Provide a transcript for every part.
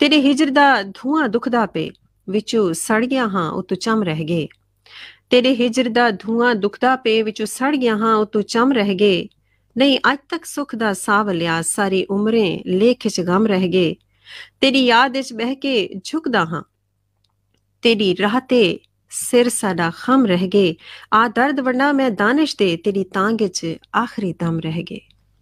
तेरे हिजर दा धुआं दुखदा पे विचों सड़ गया हाँ उतू चम रह गए। तेरे हिजर दा धुआं दुखदा पे विचों सड़ गया हाँ उतू चम रह गए। नहीं अज तक सुख दा साव लिया सारी उम्रें लेख च गम रह गए। तेरी याद च बह के झुकदा हाँ तेरी राह ते सिर साडा खम रह गए। आ दर्द वरना मैं दानिश दे तेरी तांग च आखिरी दम रह गए।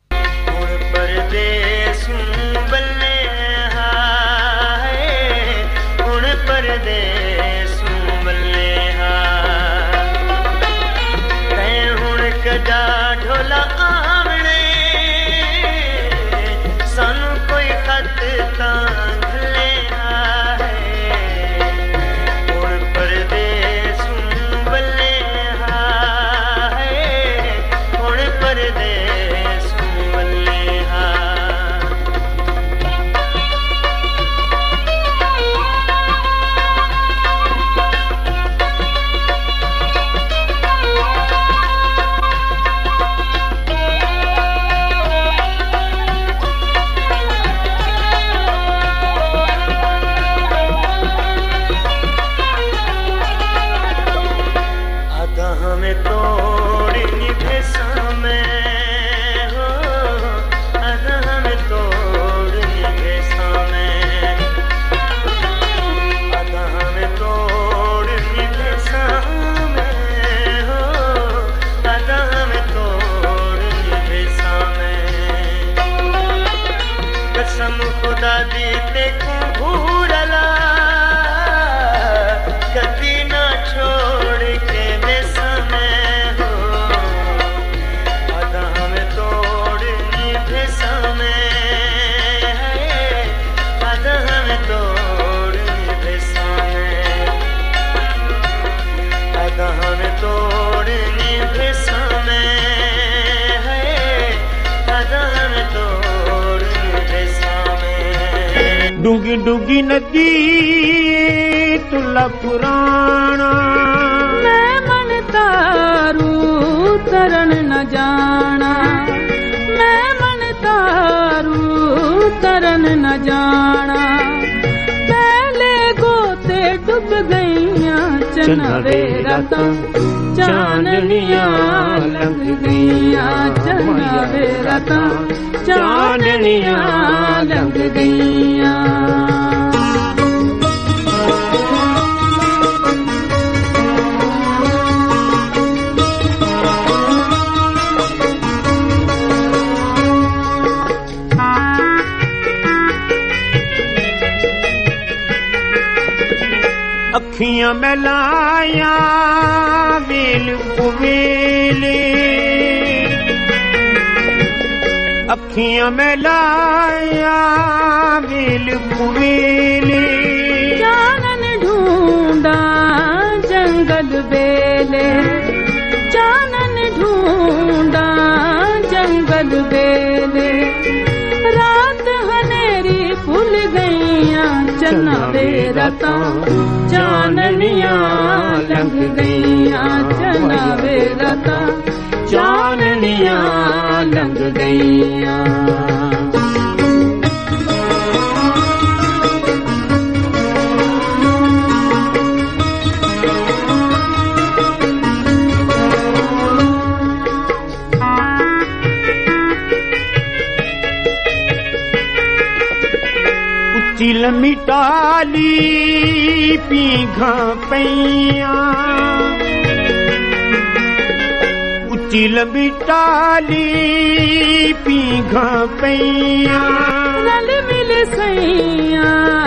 डूंगी डूंगी नदी तुला पुराना मैं मन तारू तरन न जाना। मैं मन तारू तरन न जाना। पहले गोते डूब गईया चनावे रातां चांदनियां लग गईया चनावे रातां चांदनियां लग गईया। अखियां मैलाया वेल कुवेले अखियां मैलाया वेल कुवेले चानन ढूंढा जंगल बेले चानन ढूंढा जंगल बेले रात हनेरी खुल गईया चनावे रातां चाननियां लग गईया चनावे रातां चाननियां लग गईया। चिल मिटाली पीघा पैया चिल मिटाली पीघा पैया रल मिल सैया